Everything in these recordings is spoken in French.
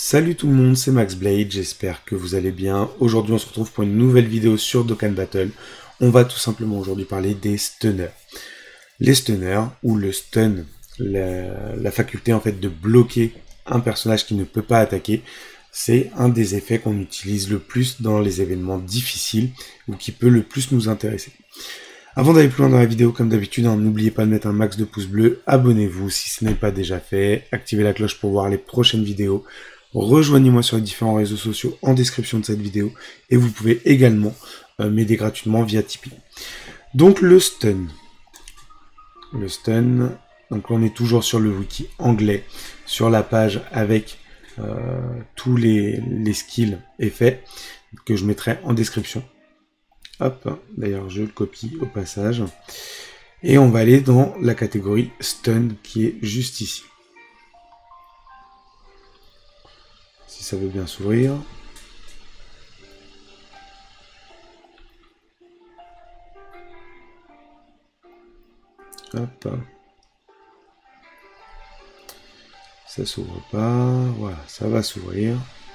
Salut tout le monde, c'est Max Blade, j'espère que vous allez bien. Aujourd'hui on se retrouve pour une nouvelle vidéo sur Dokkan Battle. On va tout simplement aujourd'hui parler des stunners. Les stunners, ou le stun, la faculté en fait de bloquer un personnage qui ne peut pas attaquer, c'est un des effets qu'on utilise le plus dans les événements difficiles, ou qui peut le plus nous intéresser. Avant d'aller plus loin dans la vidéo, comme d'habitude, n'oubliez pas de mettre un max de pouces bleus, abonnez-vous si ce n'est pas déjà fait, activez la cloche pour voir les prochaines vidéos. Rejoignez-moi sur les différents réseaux sociaux en description de cette vidéo et vous pouvez également m'aider gratuitement via Tipeee. Donc le stun. Donc on est toujours sur le wiki anglais, sur la page avec tous les skills effets que je mettrai en description. Hop, d'ailleurs je le copie au passage. Et on va aller dans la catégorie stun qui est juste ici. Si ça veut bien s'ouvrir. Hop. Ça s'ouvre pas. Voilà, ça va s'ouvrir.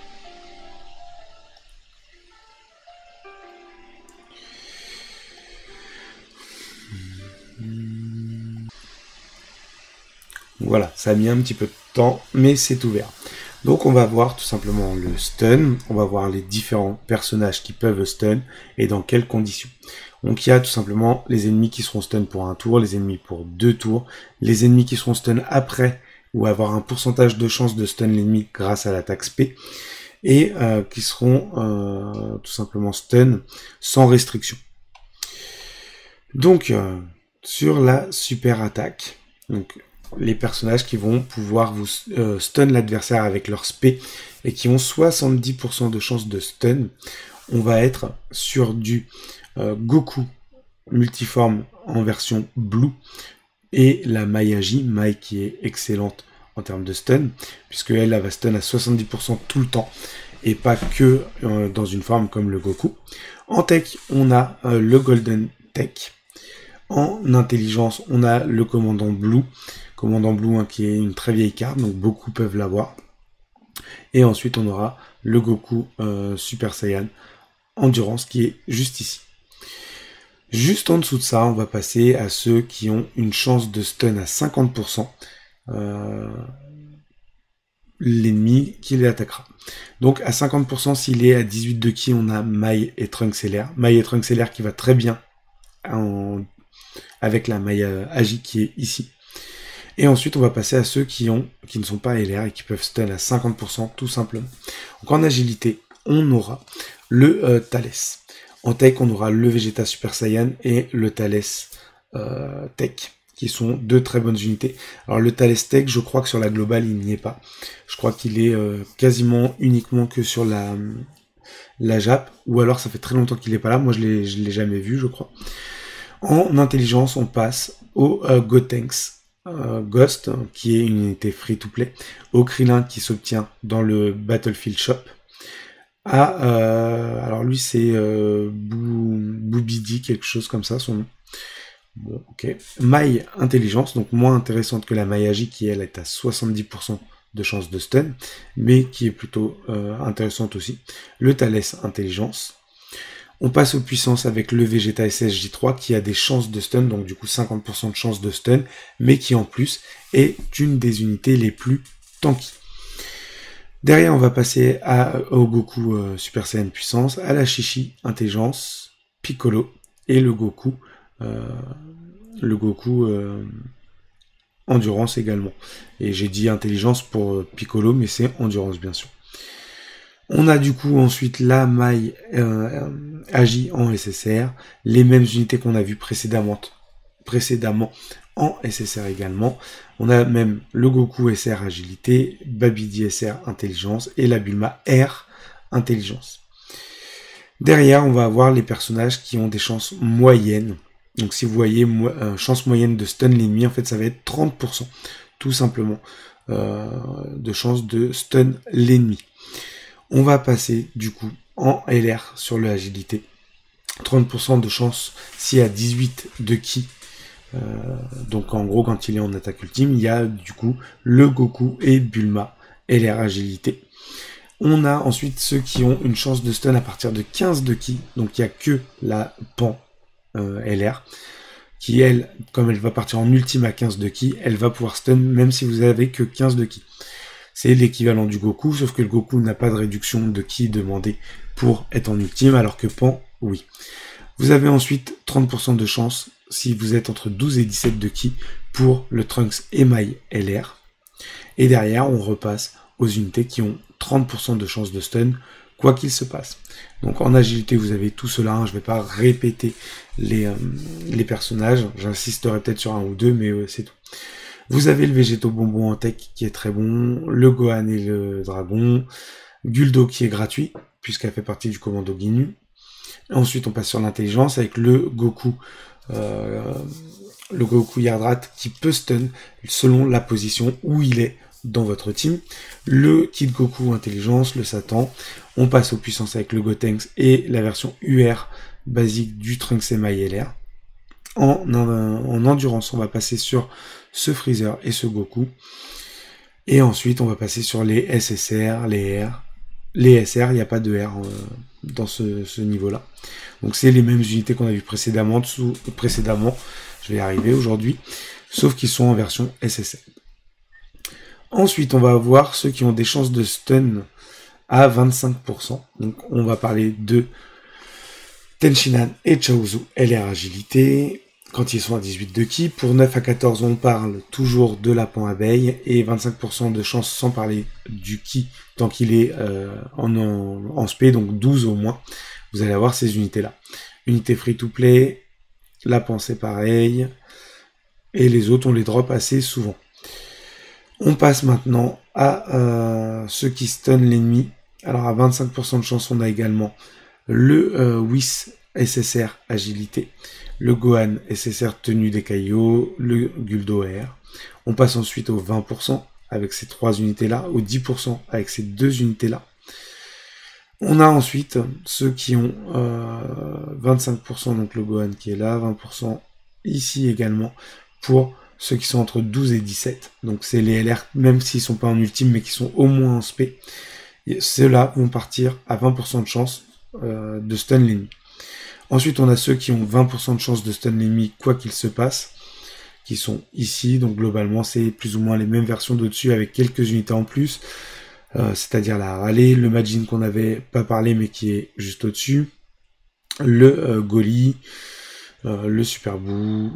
Voilà, ça a mis un petit peu de temps, mais c'est ouvert. Donc on va voir tout simplement le stun, on va voir les différents personnages qui peuvent stun et dans quelles conditions. Donc il y a tout simplement les ennemis qui seront stun pour un tour, les ennemis pour 2 tours, les ennemis qui seront stun après ou avoir un pourcentage de chance de stun l'ennemi grâce à l'attaque SP et qui seront tout simplement stun sans restriction. Donc sur la super attaque, donc les personnages qui vont pouvoir vous stun l'adversaire avec leur spé et qui ont 70% de chance de stun. On va être sur du Goku multiforme en version blue et la Mai qui est excellente en termes de stun, puisque elle va stun à 70% tout le temps et pas que dans une forme comme le Goku. En tech, on a le Golden Tech. En intelligence, on a le commandant Blue. Commandant Blue qui est une très vieille carte, donc beaucoup peuvent l'avoir. Et ensuite, on aura le Goku Super Saiyan Endurance qui est juste ici. Juste en dessous de ça, on va passer à ceux qui ont une chance de stun à 50%. L'ennemi qui les attaquera. Donc à 50%, s'il est à 18 de ki, on a Mai et Trunks LR. Mai et Trunks LR qui va très bien avec la Mai Agi qui est ici. Et ensuite, on va passer à ceux qui ne sont pas LR et qui peuvent stun à 50% tout simplement. Donc en agilité, on aura le Thalès. En tech, on aura le Vegeta Super Saiyan et le Thalès Tech, qui sont deux très bonnes unités. Alors le Thalès Tech, je crois que sur la globale, il n'y est pas. Je crois qu'il est quasiment uniquement que sur la Jap, ou alors ça fait très longtemps qu'il n'est pas là. Moi, je l'ai jamais vu, je crois. En intelligence, on passe au Gotenks. Ghost, qui est une unité free-to-play, au Krillin qui s'obtient dans le Battlefield Shop, alors lui c'est Boubidi, quelque chose comme ça son nom. Bon, ok. Mai Intelligence, donc moins intéressante que la Mai Agi qui elle est à 70% de chance de stun, mais qui est plutôt intéressante aussi. Le Thalès Intelligence. On passe aux puissances avec le Vegeta SSJ3 qui a des chances de stun, donc du coup 50% de chances de stun, mais qui en plus est une des unités les plus tanky. Derrière, on va passer au Goku Super Saiyan puissance, à la Chichi Intelligence, Piccolo et le Goku Endurance également. Et j'ai dit intelligence pour Piccolo, mais c'est Endurance bien sûr. On a du coup ensuite la Mai Agi en SSR, les mêmes unités qu'on a vues précédemment en SSR également. On a même le Goku SR Agilité, Babidi SR Intelligence et la Bulma R Intelligence. Derrière, on va avoir les personnages qui ont des chances moyennes. Donc si vous voyez chance moyenne de stun l'ennemi, en fait ça va être 30% tout simplement de chance de stun l'ennemi. On va passer du coup en LR sur le agilité. 30% de chance s'il y a 18 de ki. Donc en gros quand il est en attaque ultime, il y a du coup le Goku et Bulma LR agilité. On a ensuite ceux qui ont une chance de stun à partir de 15 de ki, donc il n'y a que la Pan LR, qui elle, comme elle va partir en ultime à 15 de ki, elle va pouvoir stun même si vous avez que 15 de ki. C'est l'équivalent du Goku, sauf que le Goku n'a pas de réduction de ki demandée pour être en ultime, alors que Pan, oui. Vous avez ensuite 30% de chance si vous êtes entre 12 et 17 de ki pour le Trunks Emai LR. Et derrière, on repasse aux unités qui ont 30% de chance de stun, quoi qu'il se passe. Donc en agilité, vous avez tout cela, hein. Je ne vais pas répéter les personnages, j'insisterai peut-être sur un ou deux, mais c'est tout. Vous avez le Végéto Bonbon en tech qui est très bon, le Gohan et le Dragon, Guldo qui est gratuit, puisqu'elle fait partie du commando Ginyu. Ensuite, on passe sur l'intelligence avec le Goku Yardrat qui peut stun selon la position où il est dans votre team. Le Kid Goku intelligence, le Satan. On passe aux puissances avec le Gotenks et la version UR basique du Trunks Emai LR. En endurance, on va passer sur ce Freezer et ce Goku. Et ensuite, on va passer sur les SSR, les R. Les SR, il n'y a pas de R dans ce niveau-là. Donc c'est les mêmes unités qu'on a vues précédemment, je vais y arriver aujourd'hui, sauf qu'ils sont en version SSR. Ensuite, on va avoir ceux qui ont des chances de stun à 25%. Donc on va parler de Tenshinhan et Chaozu, LR agilité, quand ils sont à 18 de ki. Pour 9 à 14, on parle toujours de la Pan abeille, et 25% de chance sans parler du ki, tant qu'il est en spé, donc 12 au moins. Vous allez avoir ces unités-là. Unité free-to-play, la Pan c'est pareil, et les autres, on les drop assez souvent. On passe maintenant à ceux qui stun l'ennemi. Alors à 25% de chance, on a également le Whis SSR agilité, le Gohan SSR tenue des caillots, le Guldo R. On passe ensuite au 20% avec ces 3 unités-là, au 10% avec ces 2 unités-là. On a ensuite ceux qui ont 25%, donc le Gohan qui est là, 20% ici également, pour ceux qui sont entre 12 et 17. Donc c'est les LR, même s'ils ne sont pas en ultime, mais qui sont au moins en spé. Ceux-là vont partir à 20% de chance de stun l'ennemi. Ensuite, on a ceux qui ont 20% de chance de stun l'ennemi, quoi qu'il se passe, qui sont ici. Donc globalement, c'est plus ou moins les mêmes versions d'au-dessus, avec quelques unités en plus. C'est-à-dire la Raleigh, le Majin qu'on n'avait pas parlé, mais qui est juste au-dessus, le Goli, le Super Boo,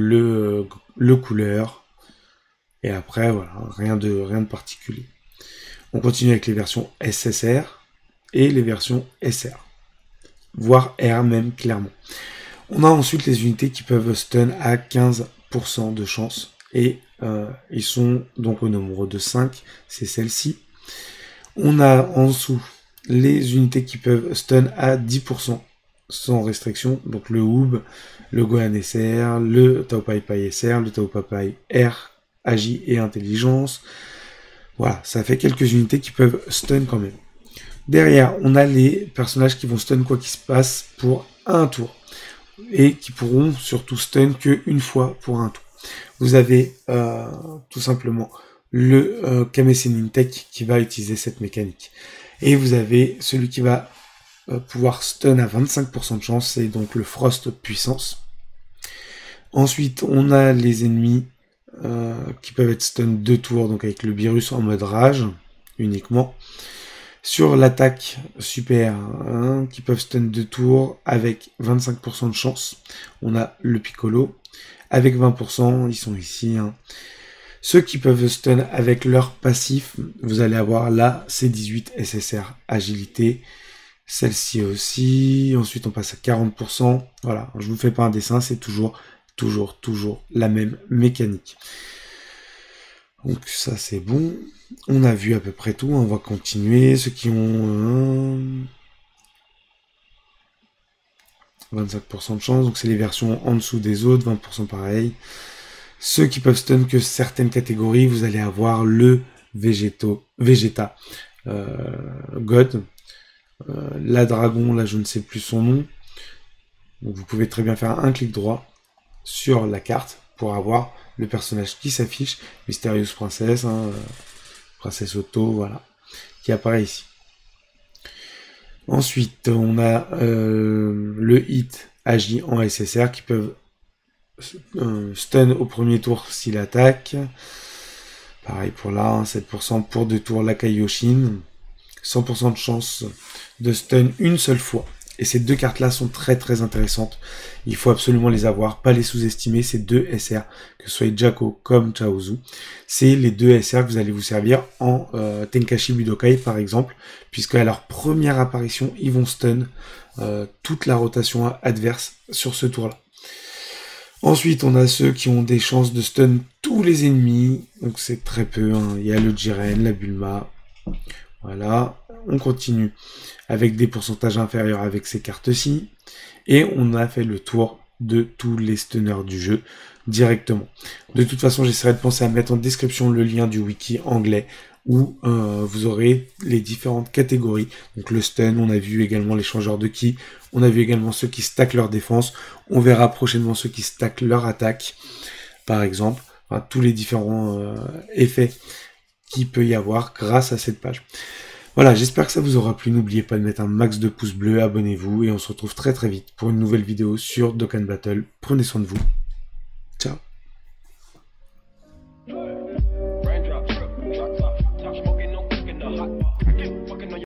le Couleur, et après, voilà, rien de particulier. On continue avec les versions SSR et les versions SR, voire R même, clairement. On a ensuite les unités qui peuvent stun à 15% de chance, et ils sont donc au nombre de 5, c'est celle-ci. On a en dessous les unités qui peuvent stun à 10% sans restriction, donc le Hoob, le Gohan SR, le Tao Pai Pai SR, le Tao Pai Pai R, Agi et Intelligence. Voilà, ça fait quelques unités qui peuvent stun quand même. Derrière, on a les personnages qui vont stun quoi qu'il se passe pour un tour, et qui pourront surtout stun qu'une fois pour un tour. Vous avez tout simplement le Kame Sennin Tech qui va utiliser cette mécanique. Et vous avez celui qui va pouvoir stun à 25% de chance, c'est donc le Frost puissance. Ensuite, on a les ennemis qui peuvent être stun 2 tours, donc avec le virus en mode rage uniquement. Sur l'attaque super, hein, qui peuvent stun 2 tours avec 25% de chance, on a le Piccolo. Avec 20%, ils sont ici. Hein. Ceux qui peuvent stun avec leur passif, vous allez avoir la C18 SSR agilité, celle-ci aussi. Ensuite, on passe à 40%. Voilà, je vous fais pas un dessin, c'est toujours la même mécanique. Donc ça, c'est bon. On a vu à peu près tout. On va continuer. Ceux qui ont 25% de chance, donc c'est les versions en dessous des autres, 20% pareil. Ceux qui peuvent stun que certaines catégories, vous allez avoir le Vegeta God, la Dragon, là je ne sais plus son nom. Donc vous pouvez très bien faire un clic droit sur la carte pour avoir le personnage qui s'affiche, Mysterious Princess, hein, Princesse Auto, voilà, qui apparaît ici. Ensuite, on a le hit agit en SSR qui peuvent stun au premier tour s'il attaque. Pareil pour là, 7% pour 2 tours la Kaioshin. 100% de chance de stun une seule fois. Et ces deux cartes-là sont très très intéressantes. Il faut absolument les avoir, pas les sous-estimer. Ces deux SR, que ce soit Jaco comme Chaozu, c'est les deux SR que vous allez vous servir en Tenkashi Budokai par exemple, puisque à leur première apparition, ils vont stun toute la rotation adverse sur ce tour-là. Ensuite, on a ceux qui ont des chances de stun tous les ennemis, donc c'est très peu. Hein. Il y a le Jiren, la Bulma. Voilà, on continue avec des pourcentages inférieurs avec ces cartes-ci. Et on a fait le tour de tous les stunners du jeu directement. De toute façon, j'essaierai de penser à mettre en description le lien du wiki anglais où vous aurez les différentes catégories. Donc le stun, on a vu également les changeurs de ki, on a vu également ceux qui stackent leur défense, on verra prochainement ceux qui stackent leur attaque, par exemple. Enfin, tous les différents effets qu'il peut y avoir grâce à cette page. Voilà, j'espère que ça vous aura plu. N'oubliez pas de mettre un max de pouces bleus, abonnez-vous et on se retrouve très très vite pour une nouvelle vidéo sur Dokkan Battle. Prenez soin de vous.